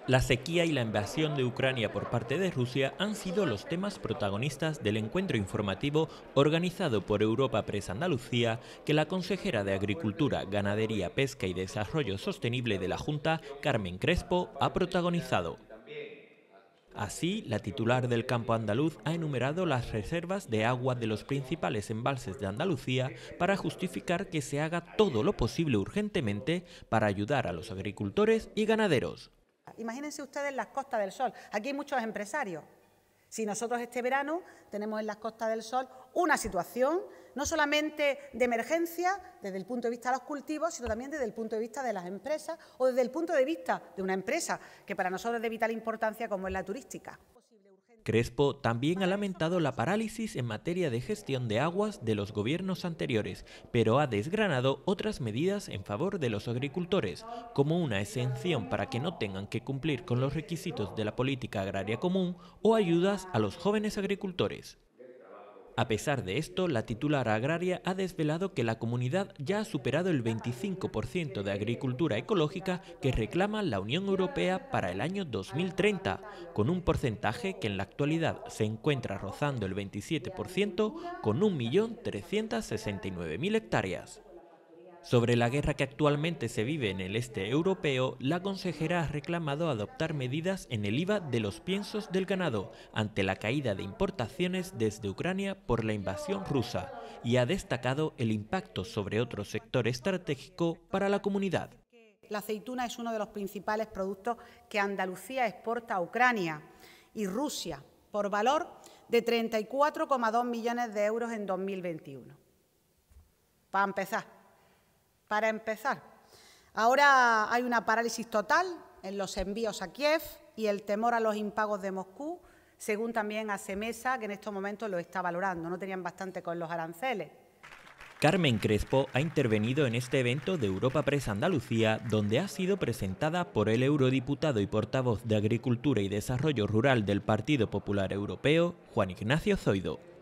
La sequía y la invasión de Ucrania por parte de Rusia han sido los temas protagonistas del encuentro informativo organizado por Europa Press Andalucía, que la consejera de Agricultura, Ganadería, Pesca y Desarrollo Sostenible de la Junta, Carmen Crespo, ha protagonizado. Así, la titular del campo andaluz ha enumerado las reservas de agua de los principales embalses de Andalucía para justificar que se haga todo lo posible urgentemente para ayudar a los agricultores y ganaderos. Imagínense ustedes las Costas del Sol. Aquí hay muchos empresarios. Si nosotros este verano tenemos en las Costas del Sol una situación no solamente de emergencia desde el punto de vista de los cultivos, sino también desde el punto de vista de las empresas o desde el punto de vista de una empresa que para nosotros es de vital importancia como es la turística. Crespo también ha lamentado la parálisis en materia de gestión de aguas de los gobiernos anteriores, pero ha desgranado otras medidas en favor de los agricultores, como una exención para que no tengan que cumplir con los requisitos de la política agraria común o ayudas a los jóvenes agricultores. A pesar de esto, la titular agraria ha desvelado que la comunidad ya ha superado el 25% de agricultura ecológica que reclama la Unión Europea para el año 2030, con un porcentaje que en la actualidad se encuentra rozando el 27% con 1.369.000 hectáreas. Sobre la guerra que actualmente se vive en el este europeo, la consejera ha reclamado adoptar medidas en el IVA de los piensos del ganado ante la caída de importaciones desde Ucrania por la invasión rusa y ha destacado el impacto sobre otro sector estratégico para la comunidad. La aceituna es uno de los principales productos que Andalucía exporta a Ucrania y Rusia por valor de 34,2 millones de euros en 2021. Para empezar, ahora hay una parálisis total en los envíos a Kiev y el temor a los impagos de Moscú, según también ASEMESA, que en estos momentos lo está valorando. No tenían bastante con los aranceles. Carmen Crespo ha intervenido en este evento de Europa Press Andalucía, donde ha sido presentada por el eurodiputado y portavoz de Agricultura y Desarrollo Rural del Partido Popular Europeo, Juan Ignacio Zoido.